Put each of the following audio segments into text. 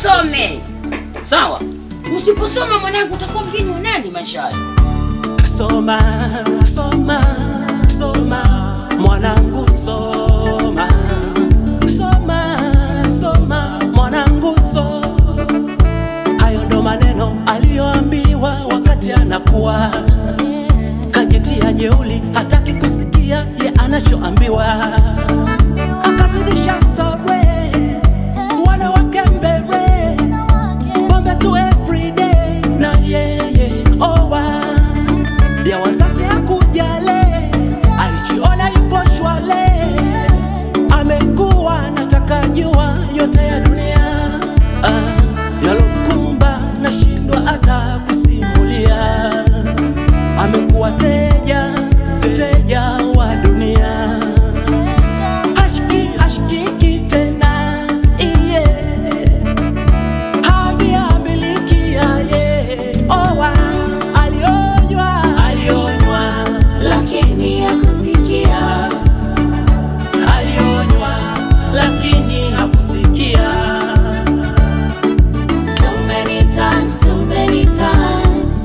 usome. Sawa? Usiposoma mwanangu utakuwa mgeni wa nani maishani? Soma, soma, soma, mwanangu soma. Soma, soma, mwanangu soma. Hayo ndo maneno aliyoambiwa wakati anakuwa. Kajitia jeuli hataki kusikia ye anachoambiwa. Akazidisha story, wanawake mbele, pombe tu everyday na yeye owa. Ya wazazi hakujale, alijiona yupo shwale. Amekuwa anataka jua yote ya dunia. Yalomkumba nashindwa hata kusimulia. Amekuwa teja, teja wa dunia. Hashiki tena, iye. Hamilikia ye, owa. Alionywa, lakini hakusikia. Alionywa, lakini hakusikia. Too many times, too many times.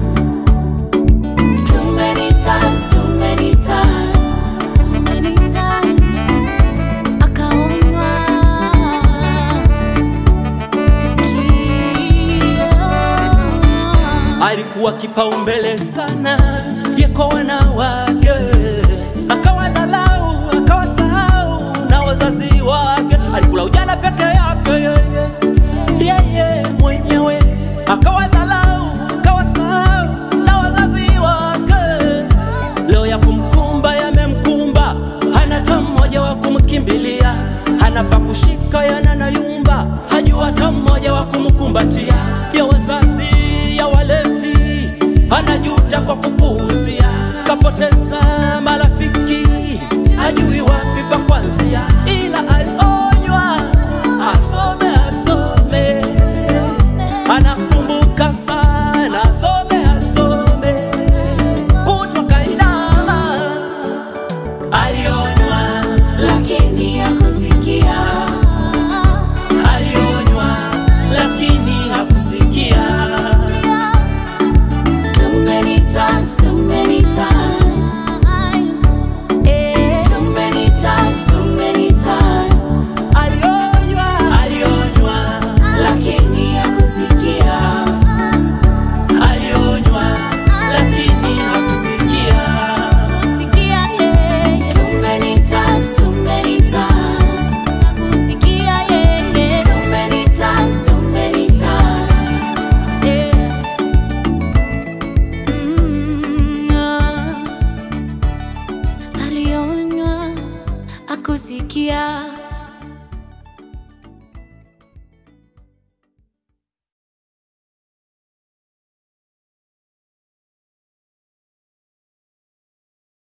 Too many times, too many times. Too many times. Akaonywa. Alikuwa kipaumbele sana yeko wanawake. Akawadhalau, akawasahau na wazazi wake. Alikula ujana peke yake yeye mwenyewe. Akawadhalau, akawasahau na wazazi wake. Leo ya kumkumba yamemkumba. Hana hata mmoja wa kumkimbilia. Hana pa kushika yanayumba. Hajua hata mmoja wa kumkumbatia. Ya wazazi, ya walezi, anajuta kwa kupuuzia. Kapoteza marafiki, hajui wapi pa kuanzia. Ila alionywa, asome, asome. Anakumbuka sana, asome, asome. Kutoka inama. Alionywa, lakini hakusikia. Alionywa, lakini hakusikia. Too many times, too many times. Too many times, too many times. Alionywa, Lakini hakusikia. alionywa, lakini hakusikia. Too many times, too many times. Too many times, too many times. Alionywa, hakusikia.